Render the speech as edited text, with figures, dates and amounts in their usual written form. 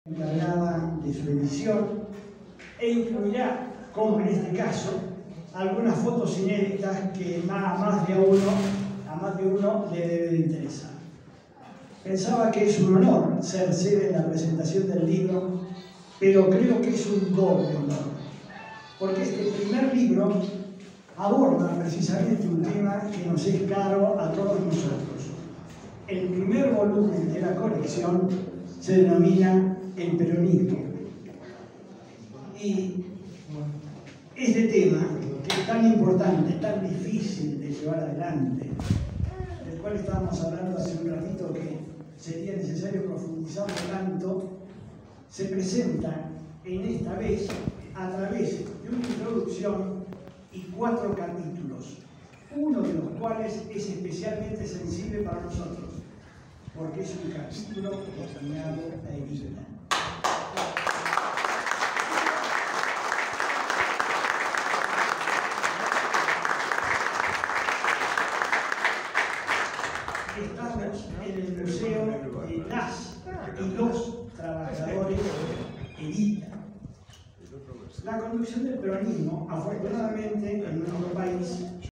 encargada de su edición e incluirá, como en este caso, algunas fotos inéditas que a más de uno le debe de interesar. Pensaba que es un honor ser sede en la presentación del libro, pero creo que es un doble honor, porque este primer libro aborda precisamente un tema que nos es caro a todos nosotros. El primer volumen de la colección se denomina El peronismo. Y este tema, que es tan importante, tan difícil de llevar adelante, del cual estábamos hablando hace un ratito que sería necesario profundizarlo tanto, se presenta en esta vez a través de una introducción y 4 capítulos, uno de los cuales es especialmente sensible para nosotros, porque es un capítulo destinado a Evita. Estamos en el Museo de las y los Trabajadores Evita. La conducción del peronismo, afortunadamente, en nuestro país